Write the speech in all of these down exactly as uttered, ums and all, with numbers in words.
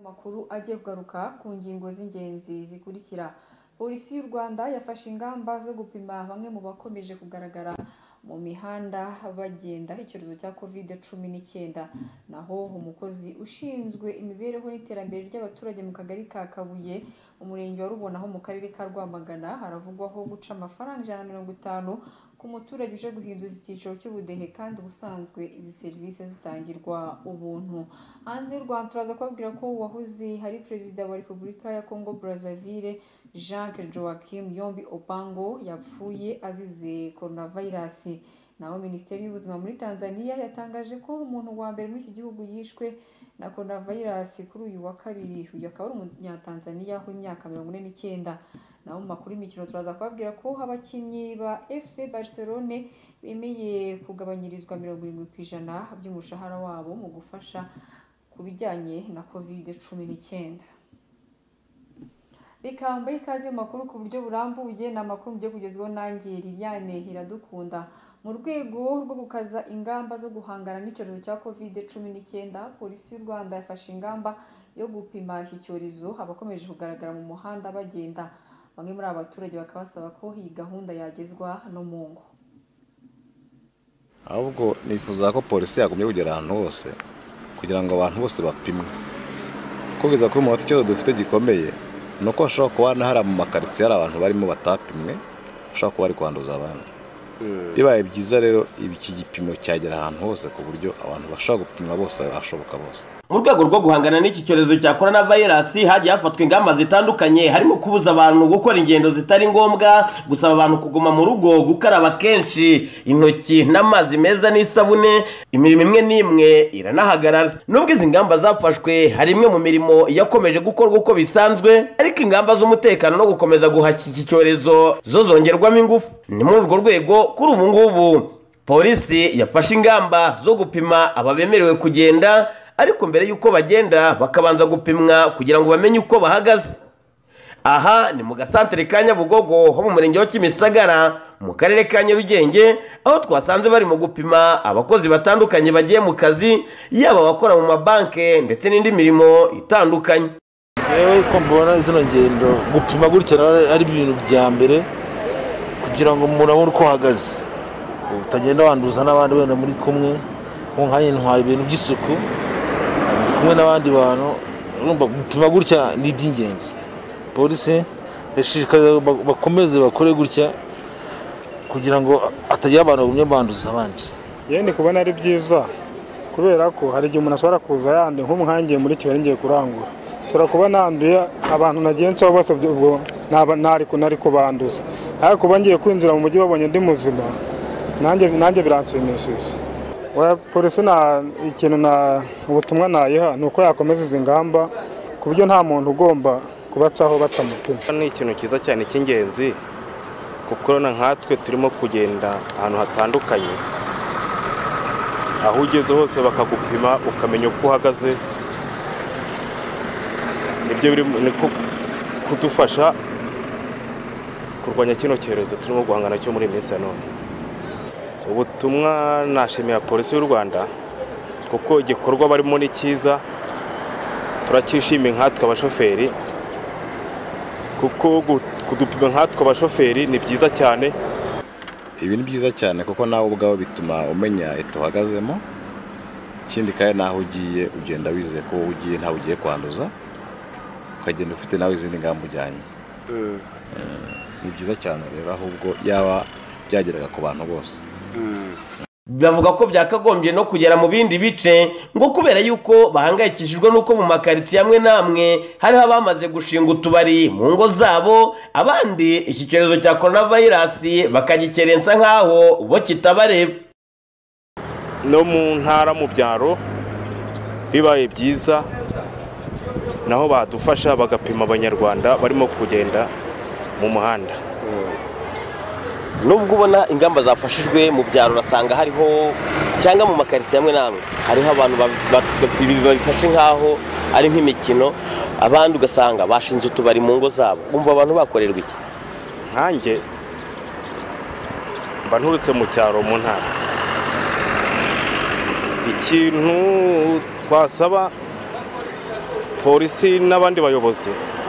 Amakuru agiye kugaruka ku ngingo z'ingenzi zikurikira. Polisi y'u Rwanda yafashe ingamba zo gupima bamwe mu bakomeje kugaragara mu mihanda bagenda icyorezo cya covid cumi n'icyenda. Naho umukozi ushinzwe imibereho n'iterambere ry'abaturage mu kagari ka Kabuye umurenge wa Rubona ho mu karere ka Rwamagana haravugwaho guca amafaranga ijana na mirongo itanu ku muturage uje guhinduza icyiciro cy'ubudehe kandi ubusanzwe izi serivisi zitangirwa ubuntu. Hanze y'u Rwanda turaza kubabwira ko uwahoze hari perezida wa Repubulika ya Congo Brazzaville Jacques Joachim Yombi Opango yapfuye azize coronavirus. Naho Minisiteri y'Ubuzima muri Tanzania yatangaje ko umuntu wa mbere muri iki gihugu yishwe na coronavirus kuri uyu wa kabiri. Uyu akaba ari umunyatanzania w'imyaka mirongo ine n'icyenda. Naho mu makuru y'imikino turaza kubabwira ko abakinnyi ba F C Barcelone bemeye kugabanyirizwa mirongo irindwi ku ijana by'umushahara wabo mu gufasha ku bijyanye na covid cumi n'icyenda. Reka mbaye ikaze mu makuru ku buryo burambuye. Ni amakuru mugiye kugezwaho nanjye Liliane Iradukunda. Mu rwego rwo gukaza ingamba zo guhangana n'icyorezo cya covid cumi n'icyenda, Polisi y'u Rwanda yafashe ingamba yo gupima iki cyorezo abakomeje kugaragara mu muhanda bagenda. Bamwe muri aba baturage bakaba basaba ko iyi gahunda yagezwa no mu ngo. Ahubwo nifuza ko polisi yagumye kugera ahantu hose kugira ngo abantu bose bapimwe. Kugeza kuri mu cyo dufite gikomeye nuko ashobora kuba hari mu makaritsiye hari abantu barimo batapimwe ashobora kuba ari kwanduza abandi. Bibaye byiza rero iki gipimo cyagera ahantu hose ku buryo abantu bashobora gupimwa bose bashoboka bose. Mu rwego rwo guhangana n'iki cyorezo cya coronavirus hagiye hafatwa ingamba zitandukanye harimo kubuza abantu gukora ingendo zitari ngombwa, gusaba abantu kuguma mu rugo, gukaraba kenshi intoki n'amazi meza n'isabune. Imirimo imwe n'imwe iranahagarara. Nubwo izi ngamba zafashwe hari imwe mu mirimo yakomeje gukorwa uko bisanzwe, ariko ingamba z'umutekano no gukomeza guhashya iki cyorezo zo zongerwamo ingufu. Ni muri urwo rwego kuri ubu ngubu polisi yafashe ingamba zo gupima ababemerewe kugenda, ariko mbere yuko bagenda bakabanza gupimwa kugira ngo bamenye uko bahagaze. Aha ni mu gasantere ka Nyabugogo ho mu murenge wa Kimisagara mu karere ka Nyarugenge, aho twasanze bari mu gupima abakozi batandukanye bagiye mu kazi, yaba abakora mu mabanke ndetse n'indi mirimo itandukanye. Yewe ko mbona zino ngendo gupima gutya ari ibintu bya mbere kugira ngo umuntu abone uko ahagaze, utagenda wanduza n'abandi wenda muri kumwe nko nkanye ntwara ibintu by'isuku kumwe n'abandi bantu. Urumva gupima gutya ni iby'ingenzi. Polisi yashishikariza bakomeze bakore gutya kugira ngo atagira abantu bagumye banduza abandi. Yende kubona ari byiza kubera ko hari igihe umuntu ashobora kuza yandi nk'umwangiye muri Kigali ngiye kurangura, nshobora kuba nanduye abantu nagiye ncaho bose ubwo nari kunari kubanduza, ariko kuba ngiye kwinjira mu mujyi babonye ndi muzima nanjye nanjye biranshimishije. Wa polisi na ikintu na ubutumwa nayiha nuko yakomeza izi ngamba ku buryo nta muntu ugomba kubacaho batamupima. Ni ikintu cyiza cyane cy'ingenzi kuko na nkatwe turimo kugenda ahantu hatandukanye, aho ugeze hose bakagupima ukamenya uko uhagaze. Nibyo biri niko kudufasha kurwanya kino cyorezo turimo guhangana cyo muri minsi ya none. Ubutumwa nashimira Polisi y'u Rwanda kuko igikorwa barimo ni cyiza, turakishimiye nkatwe abashoferi kuko kudupima nkatwe abashoferi ni byiza cyane. Ibi ni byiza cyane kuko nawe ubwawe bituma umenya ito uhagazemo, ikindi kandi naho ugiye ugenda wizeye ko ugiye ntawe ugiye kwanduza, ukagenda ufite nawe izindi ngamba ujyanye. Ni byiza cyane rero ahubwo yaba byageraga ku bantu bose. Bavuga ko byakagombye no kugera mu bindi bice ngo kubera yuko bahangayikishijwe nuko mu makaritsiye amwe namwe hari abamaze gushinga utubari mu ngo zabo, abandi iki cyorezo cya coronavirus bakagikerensa nkaho bo kitabareba. No mu ntara mu byaro bibaye byiza naho badufasha bagapima abanyarwanda barimo kugenda mu muhanda. Nubwo ubona ingamba zafashijwe mu byaro urasanga hariho cyangwa mu makaritsiye amwe namwe hariho abantu babifashe nkaho ari nk'imikino, abandi ugasanga bashinze utubari mu ngo zabo. Bumva abantu bakorerwa iki? Nkanjye mba nturutse mu cyaro mu ntara, ikintu twasaba polisi n'abandi bayobozi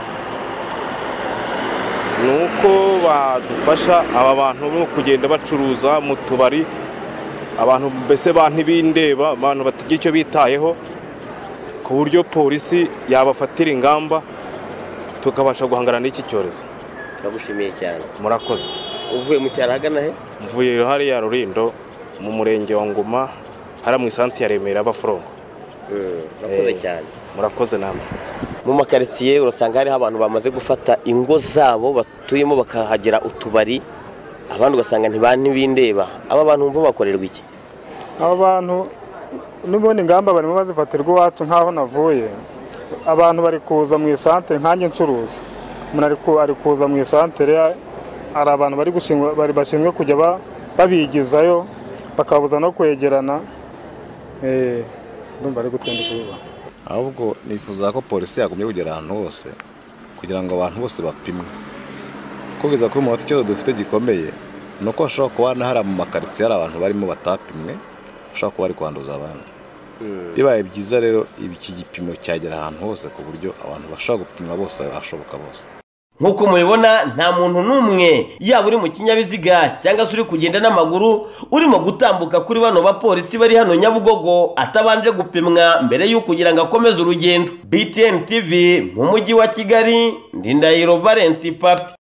ni uko badufasha aba bantu bo kugenda bacuruza mu tubari, abantu mbese ba ntibindeba, abantu batagira icyo bitayeho, ku buryo polisi yabafatira ingamba tukabasha guhangana n'iki cyorezo. Turagushimiye cyane. Murakoze. Uvuye mu cyaro hagana he? Mvuye hariya Rulindo mu murenge wa Ngoma, hara mu isanti ya Remera Abaforongo. Murakoze cyane. Murakoze namwe. Mu makaritsiye urasanga hariho abantu bamaze gufata ingo zabo batuyemo bakahagira utubari, abandi ugasanga ntibindeba. Aba bantu bo bakorerwa iki? Aba bantu n'ubundi ingamba barimo bazifatirwa iwacu nk'aho navuye. Abantu bari kuza mu isantere nkanjye ncuruza. Umuntu ari kuza mu isantere, ari abantu bari gushingwa bari bashinzwe kujya babigizayo bakabuza no kwegerana. Eh, ndumva ari gutenda kubiba. Ahubwo nifuza ko polisi yagumye kugera ahantu hose kugira ngo abantu bose bapimwe. Kugeza kuri umunota icyo dufite gikomeye nuko hashobora kuba hari mu makaritsiye hari abantu barimo batapimwe, bashobora kuba bari kwanduza abandi. Bibaye byiza rero iki gipimo cyagera ahantu hose ku buryo abantu bashobora gupimwa bose bashoboka bose. Nkuko mubibona nta muntu numwe yaba uri mu kinyabiziga cyangwa se uri kugenda n'amaguru urimo gutambuka kuri bano bapolisi bari hano Nyabugogo atabanje gupimwa mbere y'uko kugira ngo akomeze urugendo. B T N T V mu mujyi wa Kigali, Ndindahiro Valence Papi.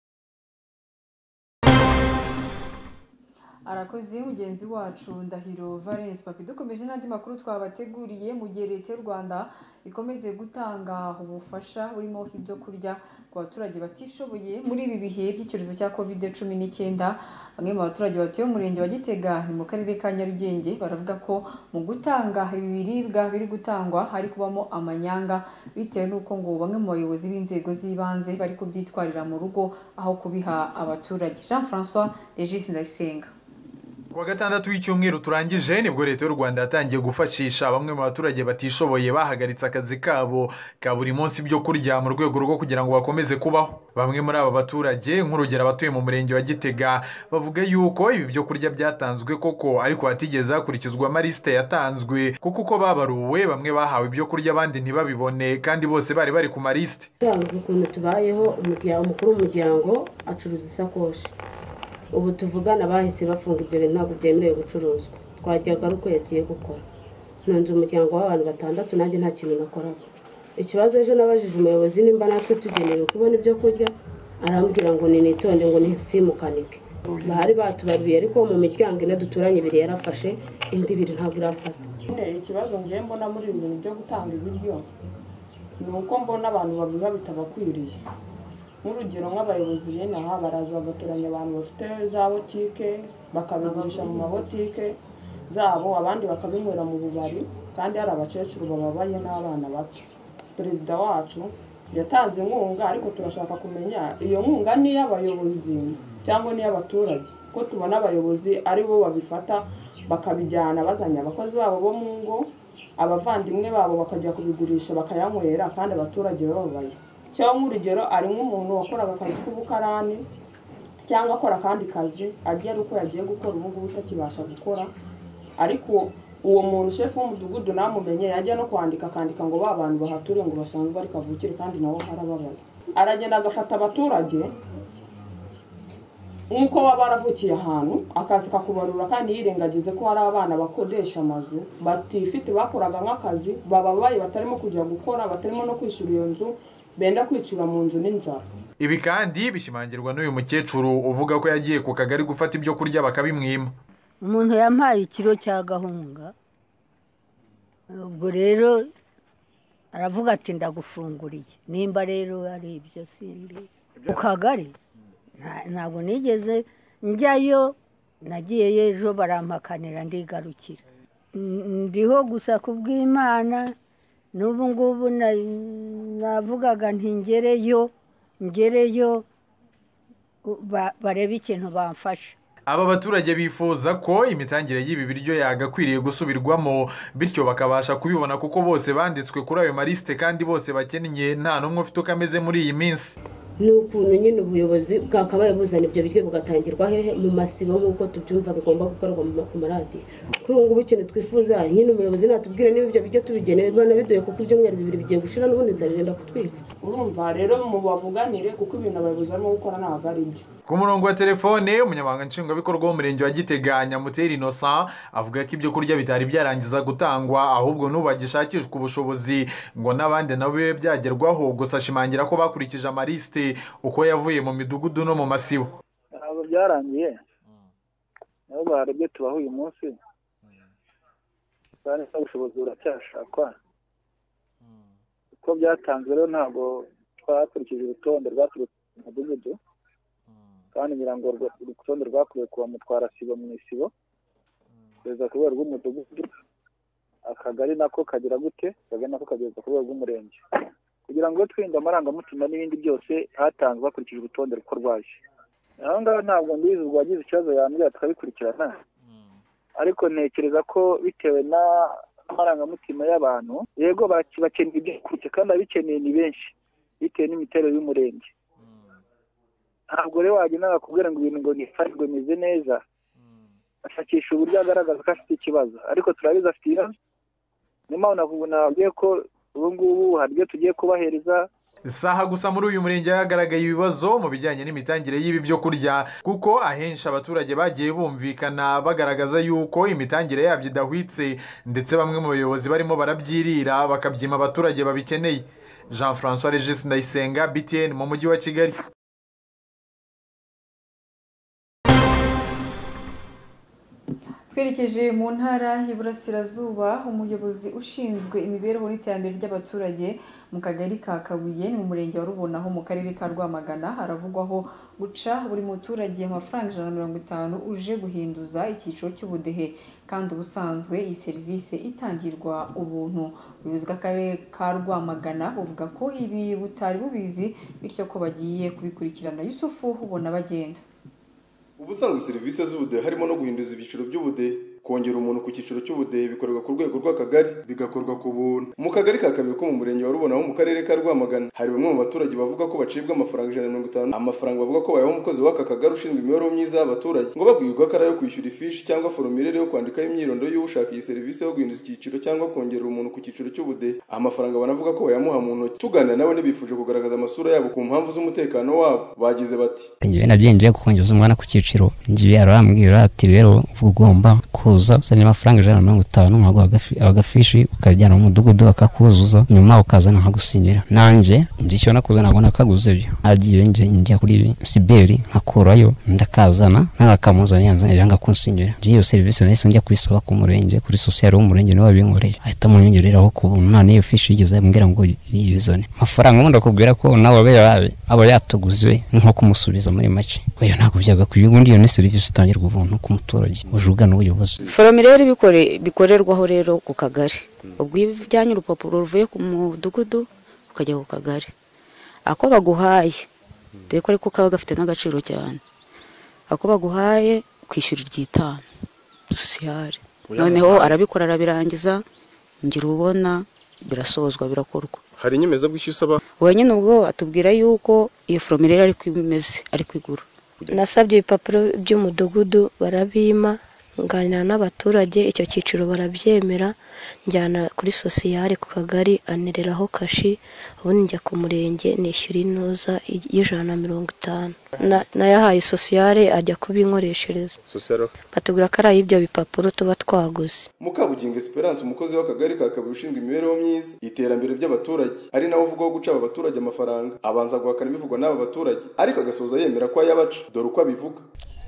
Arakoze mugenzi wacu Ndahiro Valence Papi. Dukomeje n'andi makuru twabateguriye mu gihe leta y'u Rwanda ikomeze gutanga ubufasha burimo ibyo kurya ku baturage batishoboye muri ibi bihe by'icyorezo cya covid cumi n'icyenda. Bamwe mu baturage batuye mu murenge wa Gitega ni mu karere ka Nyarugenge baravuga ko mu gutanga ibi biribwa biri gutangwa hari kubamo amanyanga bitewe n'uko ngo bamwe mu bayobozi b'inzego z'ibanze bari kubyitwarira mu rugo aho kubiha abaturage. Jean François Regis Ndayisenga. Kuwa gatandatu w'icyumweru turangije nibwo leta y'u Rwanda yatangiye gufashisha bamwe mu baturage batishoboye bahagaritse akazi kabo ka buri munsi byo kurya mu rwego rwo kugira ngo bakomeze kubaho. Bamwe muri aba baturage nk'urugero abatuye mu murenge wa Gitega bavuga yuko ibi byo kurya byatanzwe koko ariko hatigeze hakurikizwa amaliste yatanzwe kuko uko babaruwe bamwe bahawe ibyo kurya abandi ntibabibone kandi bose bari bari ku maliste. Ukuntu tubayeho umukuru w'umuryango acuruza isakoshi, ubu tuvugana bahise bafunga ibyo bintu ntabwo byemerewe gucuruzwa. Twajyaga ari uko yagiye gukora. Ntunze umuryango w'abantu batandatu nanjye nta kintu nakoraga. Ikibazo ejo nabajije umuyobozi nimba natwe tugenewe kubona ibyo kurya, arambwira ngo ni nitonde ngo ntisimukanike. Bahari batubaruye ariko mu miryango ine duturanye ibiri yarafashe indi ibiri ntabwo irafata. Ikibazo ngiye mbona muri ibi bintu byo gutanga ibiryo ni uko mbona abantu babiha bitabakwiriye. Nk'urugero nk'abayobozi bene aha baraza bagatoranya abantu bafite za botike bakabigurisha mu mabotike zabo, abandi bakabinywera mu bubari kandi hari abakecuru bababaye n'abana bato. Perezida wacu yatanze inkunga ariko turashaka kumenya iyo nkunga ni iy'abayobozi cyangwa ni iy'abaturage, ko tubona abayobozi ari bo babifata bakabijyana bazanye abakozi babo bo mu ngo, abavandimwe babo bakajya kubigurisha bakayanywera kandi abaturage bababaye. Cyangwa urugero ari nk'umuntu wakoraga akazi k'ubukarani cyangwa akora kandi kazi agiye uko yagiye gukora ubu ngubu utakibasha gukora, ariko uwo muntu shefu w'umudugudu namumenye yajya no kwandika akandika ngo ba bantu bahaturiye ngo basanzwe bari kavukire kandi nabo harababaye. Aragenda agafata abaturage nk'uko baba baravukiye ahantu akazi kakubarura kandi yirengagize ko hari abana bakodesha amazu batifite bakoraga nk'akazi bababaye batarimo kujya gukora batarimo no kwishyura iyo nzu benda kwicira mu nzu n'inzara. Ibi kandi bishimangirwa n'uyu mukecuru uvuga ko yagiye ku kagari gufata ibyo kurya bakabimwima. Umuntu yampaye ikiro cya gahunga, ubwo rero aravuga ati ndagufunguriye, nimba rero ari ibyo simbi. Ku kagari ntabwo nigeze njyayo, nagiye ejo barampakanira ndigarukira. Ndiho gusa kubw'Imana, n'ubu ngubu navugaga nti ngereyo ngereyo barebe ikintu bamfasha. Aba baturage bifuza ko imitangire y'ibi biryo yagakwiriye gusubirwamo bityo bakabasha kubibona kuko bose banditswe kuri ayo maliste kandi bose bakennye nta numwe ufite uko ameze muri iyi minsi. ni ukuntu nyine ubuyobozi bwakabaye buzana ibyo biryo bugatangirwa hehe mu masibo nk'uko tubyumva bigomba gukorwa ku maradiyo. Kuri ubu ngubu ikintu twifuza nyine umuyobozi natubwire niba ibyo biryo tubigenewe bana biduye kuko ibyumweru bibiri bigiye gushira n'ubundi nzara irenda kutwica. Urumva rero mu bavuganire kuko ibintu abayobozi barimo gukora ntabwo ari byo. Ku murongo wa telefone umunyamabanga nshingwabikorwa w'umurenge wa Gitega Nyamuteri Innocent avuga ko ibyo kurya bitari byarangiza gutangwa ahubwo n'ubu bagishakishwa ubushobozi ngo n'abandi nabo bibe byagerwaho, gusa ashimangira ko bakurikije amaliste uko yavuye mu midugudu no mu masibo. Ntabwo byarangiye nabo barebye tubaho uyu munsi kandi ubushobozi buracyashakwa uko byatanzwe rero ntabwo twakurikije urutonde rwaturutse mu mudugudu kandi ngira ngo urutonde rwakuwe kuwa mutwara sibo mu isibo kugeza ku rwego rw'umudugudu, akagari nako kagira gute kagana nako kageza ku rwego rw'umurenge kugira ngo twirinde amarangamutima n'ibindi byose hatanzwe hakurikije urutonde ruko rwaje. Aho ngaho ntabwo mbizi wagize ikibazo yambwira tukabikurikirana, ariko ntekereza ko bitewe n'amarangamutima y'abantu yego bakeneye ibyo kurya kandi abikeneye ni benshi bitewe n'imiterere y'umurenge. Ntabwo rero wagenda bakubwira ngo ibintu ngo nifarirwe meze neza, ashakisha uburyo agaragaza ko afite ikibazo, ariko turabizi afite ibibazo. Niyo mpamvu nababwiye ko ubu ngubu hari ibyo tugiye kubahereza. Saha gusa muri uyu murenge hagaragaye ibibazo mu bijyanye n'imitangire y'ibi byo kurya kuko ahenshi abaturage bagiye bumvikana bagaragaza yuko imitangire yabyo idahwitse ndetse bamwe mu bayobozi barimo barabyirira bakabyima abaturage babikeneye. Jean François Regis Ndayisenga, B T N mu mujyi wa Kigali. Twerekeje mu ntara y'Iburasirazuba, umuyobozi ushinzwe imibereho n'iterambere ry'abaturage mu kagari ka Kabuye mu murenge wa Rubonaho mu karere ka Rwamagana haravugwaho guca buri muturage amafaranga ijana na mirongo itanu uje guhinduza icyiciro cy'ubudehe kandi ubusanzwe iyi serivisi itangirwa ubuntu. Ubuyobozi bw'akarere ka Rwamagana buvuga ko ibi butari bubizi bityo ko bagiye kubikurikirana. Yusufu ubona bagenda. Ubusanzwe serivisi z'ubudehe harimo no guhinduza ibyiciro by'ubudehe, kongera umuntu ku cyiciro cy'ubudehe bikorwa ku rwego rw'akagari bigakorwa ku buntu. Mu kagari ka Kabuye ko mu murenge wa Rubonaho mu karere ka Rwamagana hari bamwe mu baturage bavuga ko bacibwa amafaranga ijana na mirongo itanu, amafaranga bavuga ko bayaho umukozi w'aka kagari ushinzwe imibereho myiza y'abaturage ngo babwirwa ko ari ayo kwishyura ifishi cyangwa foromire yo kwandikaho imyirondoro y'ushaka iyi serivisi yo guhinduza icyiciro cyangwa kongerera umuntu ku cyiciro cy'ubudehe. Amafaranga banavuga ko bayamuha mu ntoki. Tuganira nabo ntibifuje kugaragaza amasura yabo ku mpamvu z'umutekano wabo, bagize bati njye nabyenje kongeza umwana ku cyiciro ngiye arambwira ati rero ugomba kuza usanye amafaranga ijana na mirongo itanu nkaguha agafishi ukajyana mu mudugudu akakuzuza nyuma ukazana nkagusinyira. Nanjye ndicyo nakuze nabona kaguze byo agiye nje njya kuri Siberi nkakurayo ndakazana nakamuza yanzanye yanga kunsinyira. Iyo service nahise njya kwisaba ku murenge kuri social w'umurenge niwe wabinkoreye ahita munyongereraho ku nta niyo fishi yigize mbwira ngo yizane amafaranga ngo ndakubwira ko nawe abe aba yatuguze nko kumusubiza muri make. Oya ntabwo byaga kuyugundi iyo ni service itangirwa ubuntu ku muturage ujuga n'ubuyobozi. Foromire bikore bikorerwaho rero ku kagari. Ubwo ibijyanye urupapuro ruvuye ku mudugudu ukajya ku kagari. Ako baguhaye deko ariko kaba gafite n'agaciro cyane. Ako baguhaye kwishyura iryitanu sociale. Noneho arabikora arabirangiza ngira ubona birasozwa birakorwa. Hari inyemeza bwishyusaba wenyine ubwo atubwira yuko iyo foromire ari kwimeze ari kwigura. Nasabye ibipapuro by'umudugudu barabima nganira n'abaturage icyo cyiciro barabyemera njyana kuri sociale ku kagari anereraho kashi ubundi njya ku murenge nishyura inoza y'ijana na mirongo itanu nayahaye sociale ajya kubinkoreshereza. Sociale batubwira ko ari ibyo bipapuro tuba twaguze. Mukabugingo Esperance umukozi w'akagari ka Kabuye ushinzwe imibereho myiza iterambere by'abaturage ari nawe uvuga ko guca abaturage amafaranga abanza guhakana bivugwa n'aba baturage ariko agasoza yemera ko ayabaca dore uko abivuga.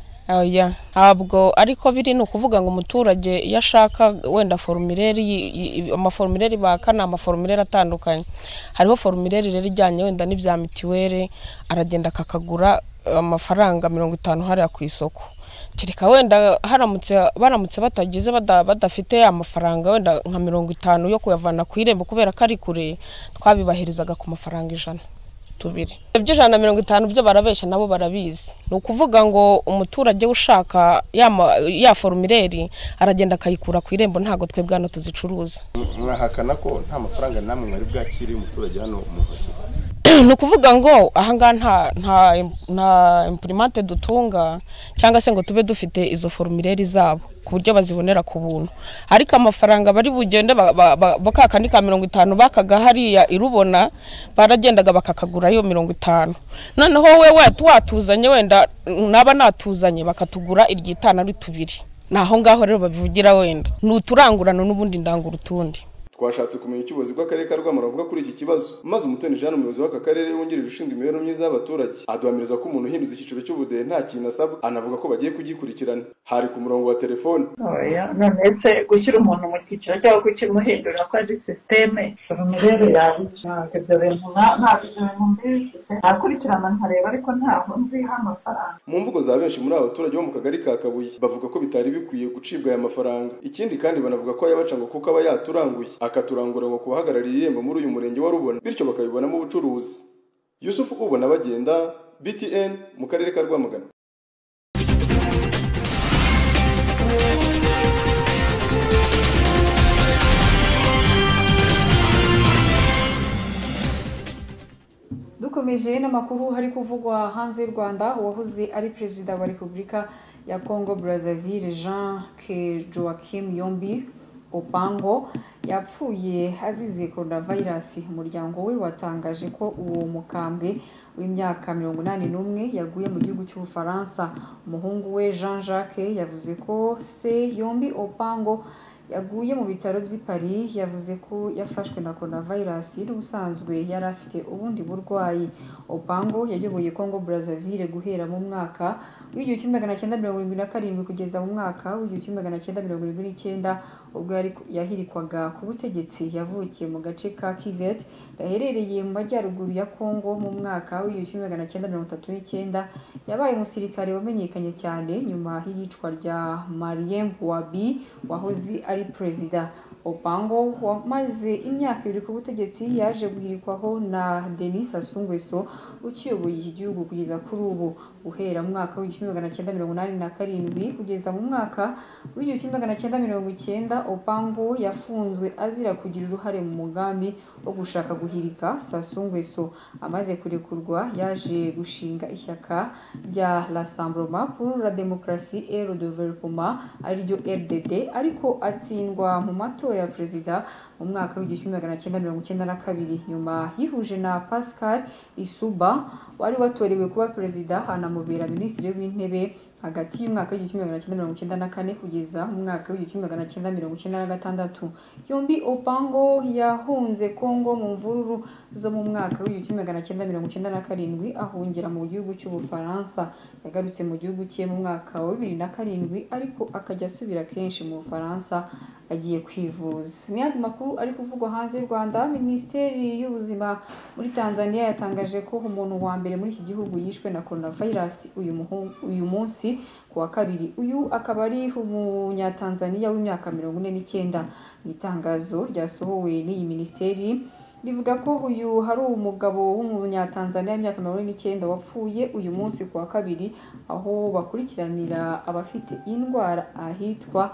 Oya ntabwo ariko biri no kuvuga ngo umuturage yashaka wenda formuleri amaformuleri bakana amaformuleri atandukanye. Hariho formuleri rero ijyanye wenda n'ibya mitiwere aragenda akakagura amafaranga mirongo itanu hariya ku isoko. Kirika wenda haramutse baramutse batagize badafite amafaranga wenda nka mirongo itanu yo kuyavana ku irembo kubera ko ari kure twabibahirizaga ku mafaranga ijana tubiri. Ibyo ijana na mirongo itanu byo barabeshya nabo barabizi. Ni ukuvuga ngo umuturage ushaka ya ya formuleri aragenda akayikura ku irembo ntago twebwe hano tuzicuruza. Mwahakana ko nta mafaranga namwe mwari bwakiri umuturage hano mu ntoki. ni ukuvuga ngo ahangaha nta nta nta imprimante dutunga cyangwa se ngo tube dufite izo formulaire zabo ku buryo bazibonera ku buntu, ariko amafaranga bari bugende bakakandika mirongo itanu bakaga hariya irubona baragendaga bakakagurayo mirongo itanu, noneho wewe watuzanye wenda naba natuzanye bakatugura iryitana ari tubiri, naho ngaho rero babivugira wenda nuturangurana n'ubundi ndangura utundi. Twashatse kumenya ubuyobozi bw'akarere ka Rwamara avuga kuri iki kibazo, maze Umutoni Jean umuyobozi w'aka karere wungirije ushinzwe imibereho myiza y'abaturage aduhamiriza ko umuntu uhinduza icyiciro cy'ubudehe nta kintu asabwa, anavuga ko bagiye kugikurikirana. Hari ku murongo wa telefone. Oya, none se gushyira umuntu mu cyiciro cyangwa kukimuhindura ko ari systeme formulaire yawe cyangwa ibyo bintu nta bintu mbizi nakurikirana nkareba ariko ntaho nziha amafaranga. Mu mvugo za benshi muri abo baturage bo mu kagari ka Kabuye bavuga ko bitari bikwiye gucibwa aya mafaranga, ikindi kandi banavuga ko yabaca ngo kuko aba yaturanguye akaturangura ngo kubahagararira irembo muri uyu murenge wa Rubona, bityo bakabibonamo ubucuruzi. Yusuf ubona bagenda B T N mu karere ka Rwamagana. Dukomeje n'amakuru hari kuvugwa hanze y'u Rwanda, uwahoze ari perezida wa Repubulika ya Congo Brazzaville Jean Joachim Yombi Opango yapfuye azize coronavirus. Umuryango we watangaje ko uwo mukambwe w'imyaka mirongo inani n'umwe yaguye mu gihugu cy'Ubufaransa. Umuhungu we Jean Jacques yavuze ko se Yombi Opango yaguye mu bitaro by'i Paris, yavuze ko yafashwe na coronavirus n'ubusanzwe yari afite ubundi burwayi. Opango yayoboye Congo Brazzaville guhera mu mwaka w'igihumbi kimwe magana cyenda mirongo irindwi na karindwi kugeza mu mwaka w'igihumbi kimwe magana cyenda mirongo irindwi n'icyenda ubwo yahirikwaga ku butegetsi. Yavukiye mu gace ka Kivet gaherereye mu majyaruguru ya Congo mu mwaka w'igihumbi kimwe magana cyenda mirongo itatu n'icyenda. Yabaye umusirikare wamenyekanye cyane nyuma y'iyicwa rya Marien Ngouabi wahoze ari perezida. Opango wamaze imyaka ibiri ku butegetsi yaje guhirikwaho na Denis Sassou Nguesso ukiyoboye iki gihugu kugeza kuri ubu. Guhera mu mwaka w'igihumbi kimwe magana cyenda mirongo inani na karindwi kugeza mu mwaka w'igihumbi kimwe magana cyenda mirongo icyenda, Opango yafunzwe azira kugira uruhare mu mugambi wo gushaka guhirika Sassou Nguesso. Amaze kurekurwa yaje gushinga ishyaka rya Rassemblement pour la démocratie et le développement ariryo R D D, ariko atsindwa mu matora ya perezida mu mwaka w'igihumbi kimwe magana cyenda mirongo icyenda na kabiri. Nyuma yihuje na Pascal Isuba wari watorewe kuba perezida, hanamubera minisitiri w'intebe hagati y'umwaka w'igihumbi kimwe magana cyenda mirongo icyenda na kane kugeza mu mwaka w'igihumbi kimwe magana cyenda mirongo icyenda na gatandatu. Yombi Opango yahunze Congo mu mvururu zo mu mwaka w'igihumbi kimwe magana cyenda mirongo icyenda na karindwi ahungira mu gihugu cy'Ubufaransa. Yagarutse mu gihugu cye mu mwaka wa bibiri na karindwi ariko akajya asubira kenshi mu Bufaransa agiye kwivuza. Mu yandi makuru ari kuvugwa hanze y'u Rwanda, Minisiteri y'Ubuzima muri Tanzania yatangaje ko umuntu wa mbere muri iki gihugu yishwe na coronavirus uyu uyu munsi ku wa kabiri. Uyu akaba ari umunyatanzania w'imyaka mirongo ine n'icyenda. Mu itangazo ryasohowe n'iyi minisiteri rivuga ko uyu hari umugabo w'umunyatanzania w'imyaka mirongo ine n'icyenda wapfuye uyu munsi ku wa kabiri aho bakurikiranira abafite indwara ahitwa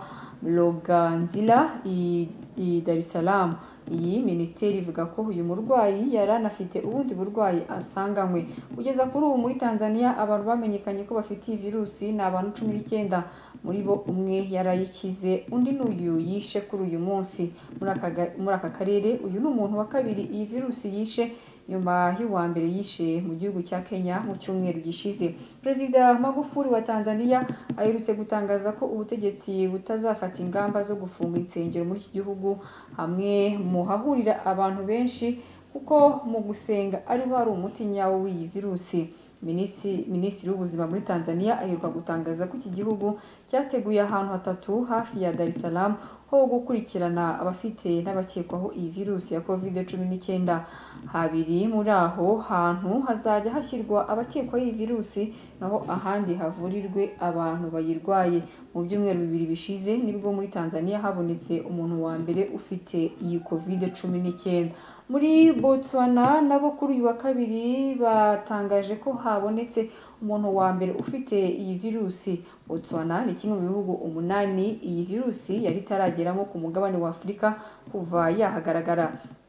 Loganzila i, i Dar es Salaam. Iyi minisiteri ivuga ko uyu murwayi yari anafite ubundi burwayi asanganywe. Kugeza kuri ubu muri Tanzania abantu bamenyekanye ko bafite iyi virusi ni abantu cumi n'icyenda, muri bo umwe yarayikize undi n'uyu yishe kuri uyu munsi. Muri aka karere uyu ni umuntu wa kabiri iyi virusi yishe nyuma y'uwa mbere yishe mu gihugu cya Kenya mu cyumweru gishize. Perezida Magufuli wa Tanzania aherutse gutangaza ko ubutegetsi butazafata ingamba zo gufunga insengero muri iki gihugu hamwe mu hahurira abantu benshi kuko mu gusenga ariho hari umuti nyawo w'iyi virusi. Minisitiri w'ubuzima muri Tanzania aheruka gutangaza ko iki gihugu cyateguye ahantu hatatu hafi ya Dar es Salaam ho gukurikirana abafite n'abakekwaho iyi virusi ya covid cumi n'icyenda. Habiri muri aho hantu hazajya hashyirwa abakekwaho iyi virusi, naho ahandi havurirwe abantu bayirwaye. Mu byumweru bibiri bishize nibwo muri Tanzania habonetse umuntu wa mbere ufite iyi covid cumi n'icyenda. Muri Botswana nabo kuri uyu wa kabiri batangaje ko habonetse umuntu wa mbere ufite iyi virusi. Botswana ni kimwe mu bihugu umunani iyi virusi yari itarageramo ku mugabane wa Afurika kuva yahagaragara.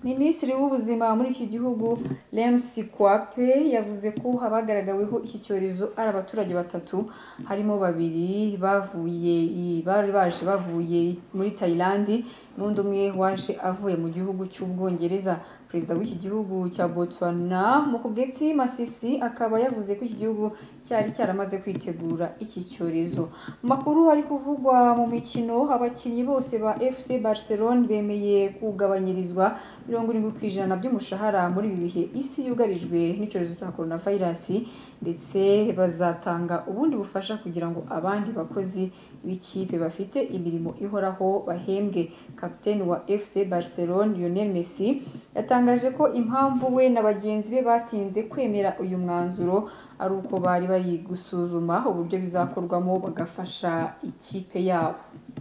Minisitiri w'ubuzima muri iki gihugu Lems Kwape yavuze ko abagaragaweho iki cyorezo ari abaturage batatu harimo babiri bavuye bari baje bavuye muri Thailand n'undi umwe waje avuye mu gihugu cy'Ubwongereza. Perezida w'iki gihugu cya Botswana Mokgweetsi Masisi akaba yavuze ko iki gihugu cyari cyaramaze kwitegura iki cyorezo. Makuru ari kuvugwa mu mikino, abakinnyi bose ba F C Barcelona bemeye kugabanyirizwa mirongo irindwi ku ijana by'umushahara muri ibi bihe isi yugarijwe n'icyorezo cya coronavirus, ndetse bazatanga ubundi bufasha kugira ngo abandi bakozi b'ikipe bafite imirimo ihoraho bahembwe. Kapiteni wa F C Barcelona Lionel Messi yatangaje ko impamvu we na bagenzi be batinze kwemera uyu mwanzuro ari uko bari bari gusuzuma uburyo bizakorwamo bagafasha ikipe yabo.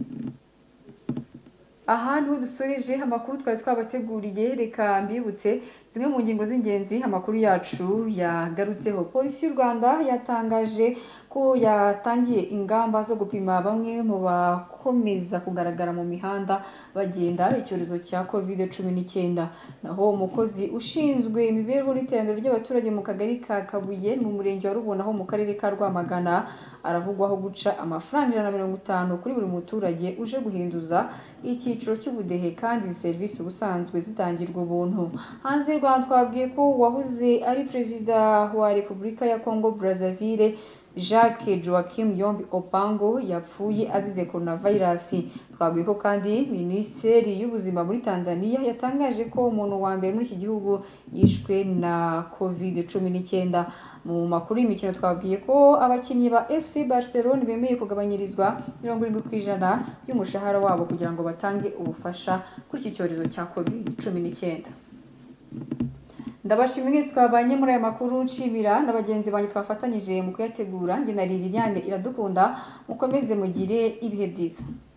Aha niho dusoreje amakuru twari twabateguriye. Reka mbibutse zimwe mu ngingo z'ingenzi amakuru yacu yagarutseho. Polisi y'u Rwanda yatangaje ko yatangiye ingamba zo gupima bamwe mu bakomeza kugaragara mu mihanda bagenda icyorezo cya covid cumi n'icyenda. Naho umukozi ushinzwe imibereho n'iterambere ry'abaturage mu kagari ka Kabuye mu murenge wa Rubona ho mu karere ka Rwamagana aravugwaho guca amafaranga ijana na mirongo itanu kuri buri muturage uje guhinduza icyiciro cy'ubudehe, kandi izi serivisi ubusanzwe zitangirwa ubuntu. Hanze y'u Rwanda twabwiye ko wahoze ari perezida wa Repubulika ya Congo Brazzaville Jacques Joachim Yombi Opango yapfuye azize coronavirus. Twabwiye ko kandi Minisiteri y'ubuzima muri Tanzania yatangaje ko umuntu wa mbere muri iki gihugu yishwe na covid cumi n'icyenda. Mu makuru y'imikino twabwiye ko abakinnyi ba F C Barcelona bemeye kugabanyirizwa mirongo irindwi ku ijana y'umushahara wabo kugira ngo batange ubufasha kuri iki cyorezo cya covid cumi n'icyenda. Ndabashimira mwese twabanye muri aya makuru, nshimira na bagenzi banjye twafatanyije mu kuyategura. Nge na Liliane Iradukunda, mukomeze mugire ibihe byiza.